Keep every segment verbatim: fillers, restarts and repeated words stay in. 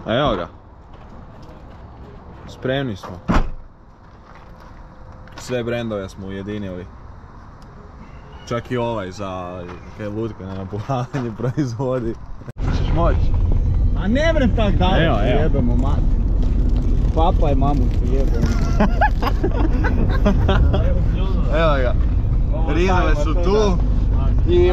Evo ga. Spremni smo. Sve brendove smo ujedinili. Čak i ovaj za kaj lutke na napuhavanje proizvodi. Češ moći? A ne vrem tak dalje, evo, evo. Jebemo mat. Papa i mamu su jebemo. Evo ga. Rizove su tu. I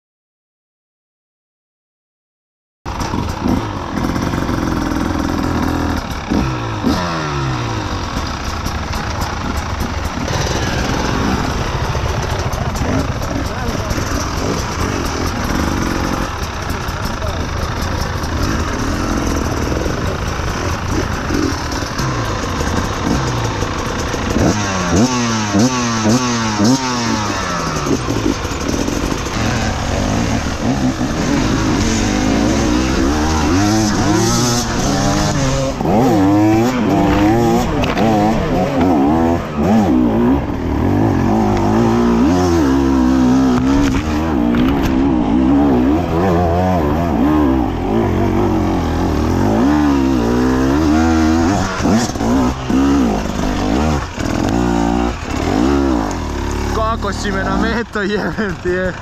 kako si me nameto, jebem ti je.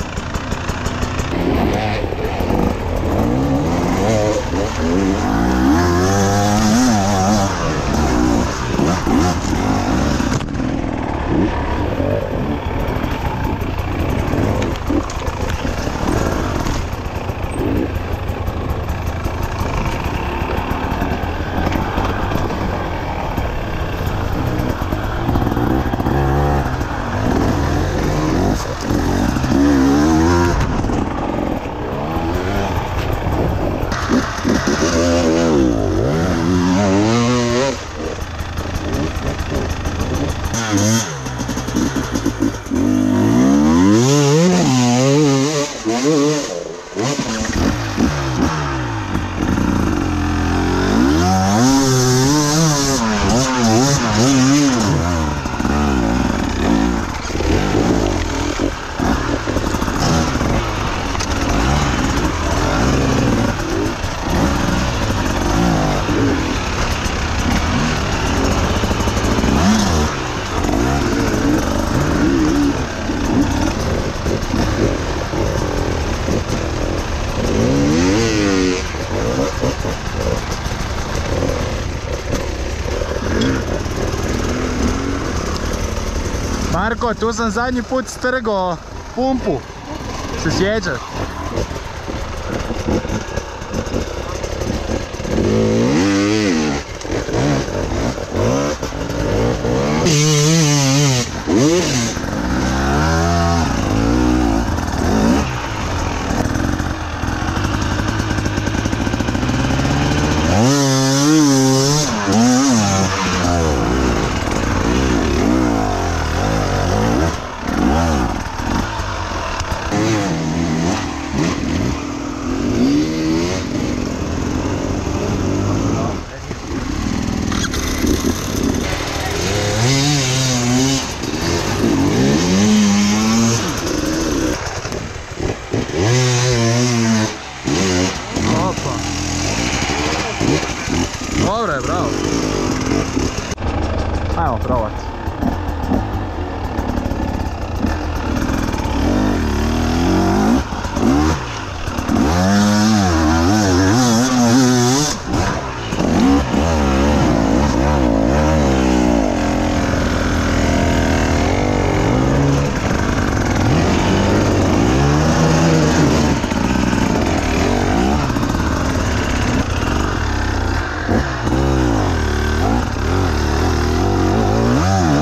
Marko, tu sam zadnji put strgao pumpu. Se sjećaš? Dobro je, bravo. Ajmo probati. Wow.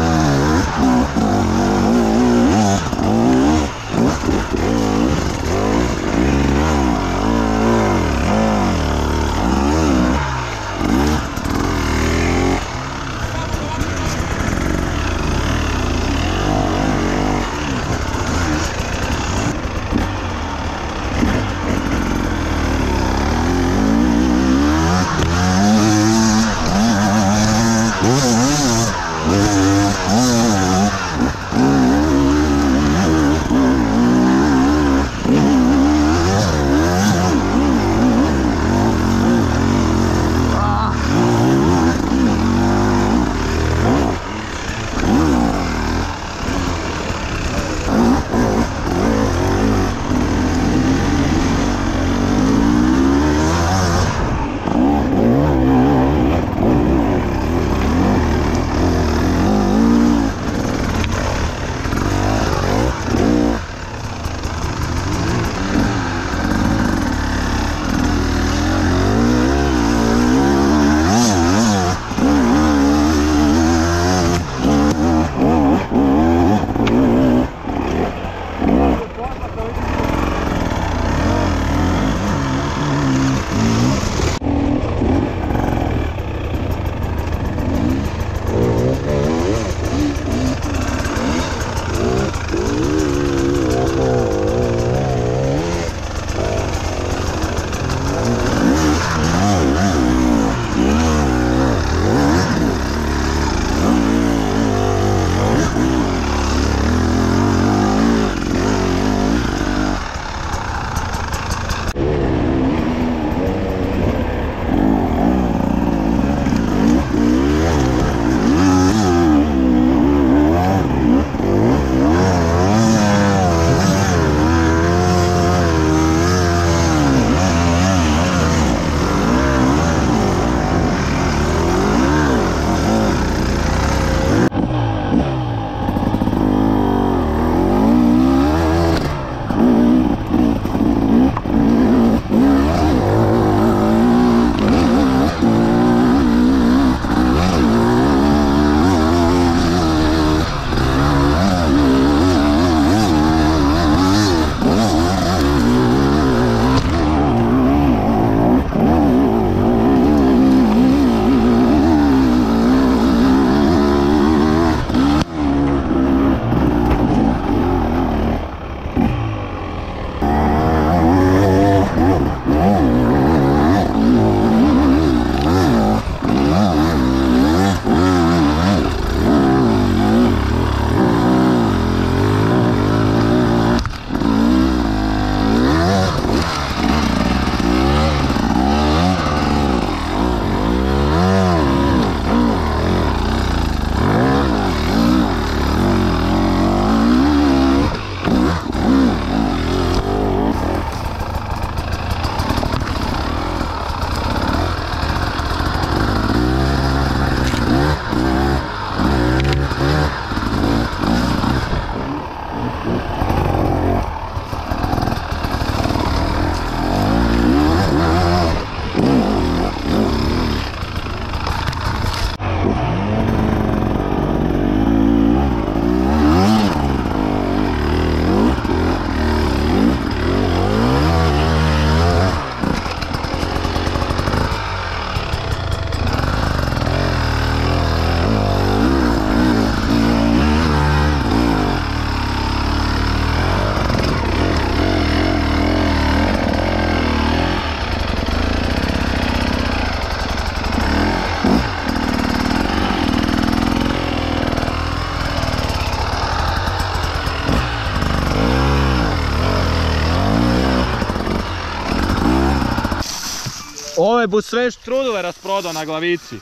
Ove bu sve štrudove rasprodao na glavici.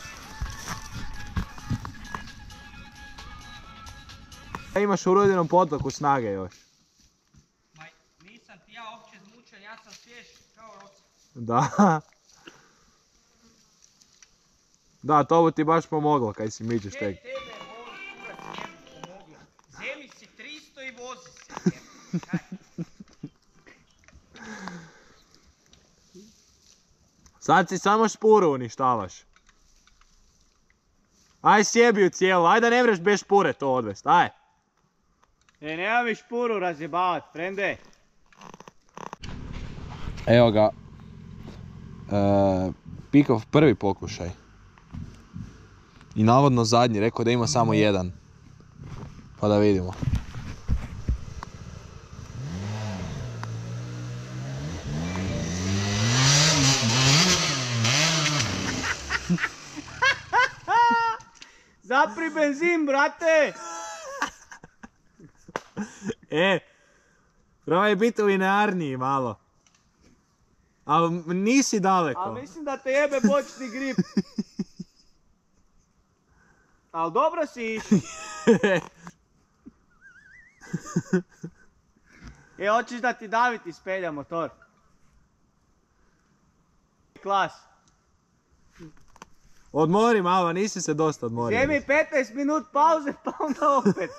Imaš u Rudinom potoku snage još. Ma nisam ti ja uopće zmučen, ja sam svjež kao roca. Da. Da, to bu ti baš pomoglo kaj si mičeš tek. Tebe boli kurac, njemu pomoglo. Zemi si tristo i vozi se. Kaj? Sad si samo špuru uništavaš. Aj sjebi ju cijelu, aj da ne mreš bez špure to odvest, aj. E, nema mi špuru razjebavat, frende. Evo ga. E, Pikov prvi pokušaj. I navodno zadnji, rekao da ima samo jedan. Pa da vidimo. Zapri benzin, brate! E, probaj biti linearniji malo. Ali nisi daleko. A mislim da te jebe bočni grip. Al dobro si išao. E, hoćeš da ti David ispelja motor? Klas. Odmori malo, nisi se dosta odmorio. Zemi petnaest minut pauze, pa onda opet.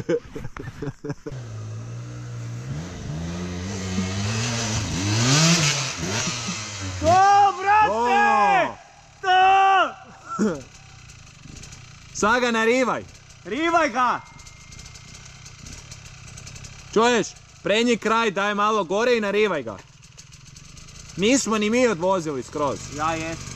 To, brate! To! Sad ga narivaj. Rivaj ga! Čuješ? Prednji kraj daj malo gore i narivaj ga. Nismo ni mi odvozili skroz. Ja jesam.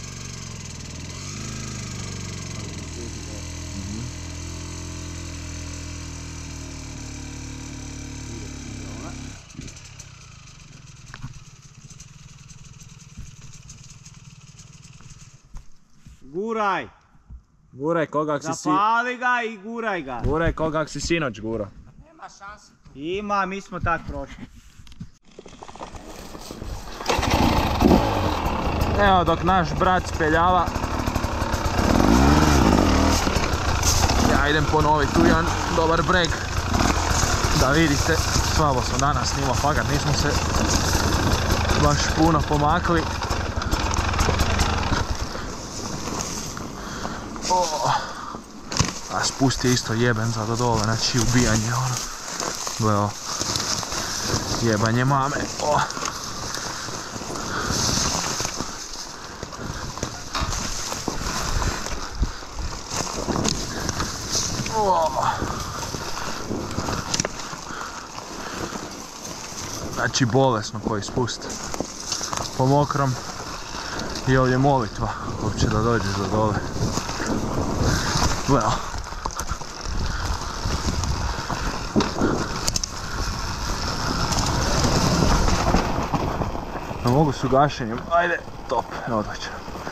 Guraj! Guraj kogak si si... Zapali ga i guraj ga. Guraj kogak si sinoć gura. Nema šanse. Ima, mi smo tak prošli. Evo dok naš brat speljava. Ja idem ponoviti tu jedan dobar breg. Da vidite, slabo smo danas snimao, fakat nismo se baš puno pomakli. Oh. A spust je isto jeben za do dole, znači ubijanje ono. Gleo. Jebanje mame. Oh. Oh. Znači bolesno koji spust. Po mokrom. I ovdje molitva uopće da dođeš do dole. Well. Ne mogu s ugašenjem. Ajde, top, odlično.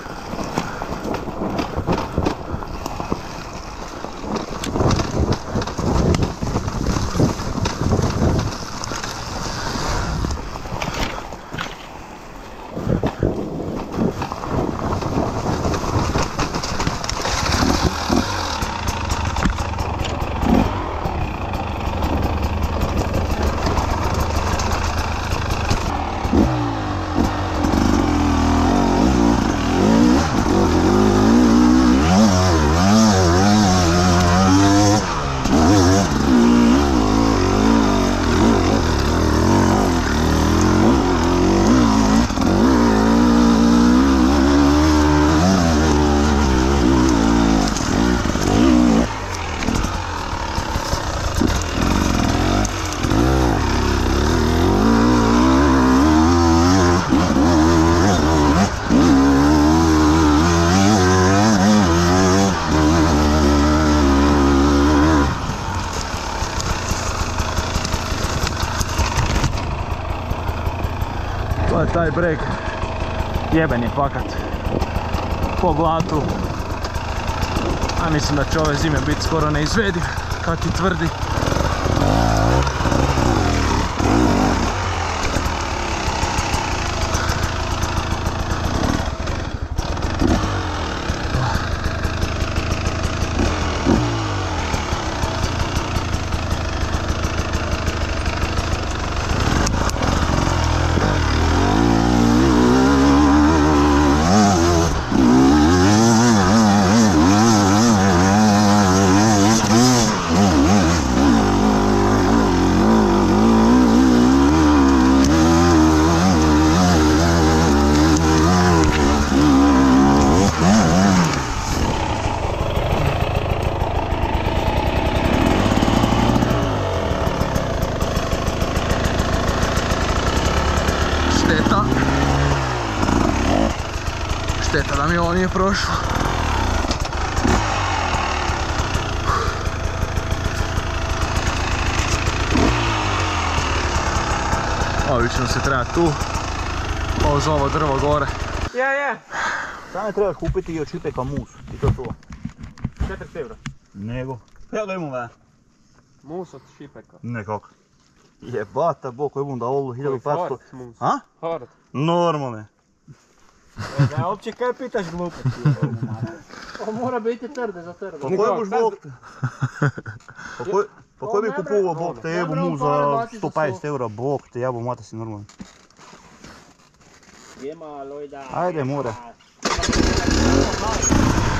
To je taj breg, jeben je fakat po blatu, a mislim da će ove zime biti skoro neizvediv, kad ti tvrdi. Šteta da mi ovo nije prošlo. Obično se treba tu, ovo za ovo drvo gore. Ja, ja. Samo trebaš kupiti i od Šipeka mus, i to je to. četrdeset eura. Nego. Ja ga imam ve. Mus od Šipeka. Nekako. Jebata bok, koji imam da ovo hiljadu petsto. Hard mus. A? Hard. Normalne. Da, uopće kaj pitaš gluposti? Ovo mora biti trde za trde. Pa koji buš bok te? Pa koji... Pa koji bi kupovao bok te jebu mu za sto pedeset eura bok te jebu mate si normalno. Gema, Lojda. Ajde, mora.